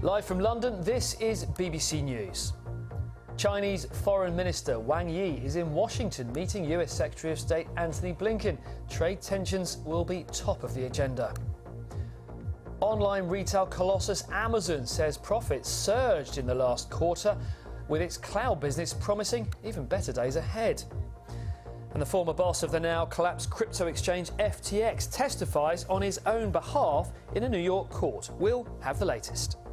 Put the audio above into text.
Live from London, this is BBC News. Chinese Foreign Minister Wang Yi is in Washington meeting US Secretary of State Antony Blinken. Trade tensions will be top of the agenda. Online retail colossus Amazon says profits surged in the last quarter, with its cloud business promising even better days ahead. And the former boss of the now collapsed crypto exchange FTX testifies on his own behalf in a New York court. We'll have the latest.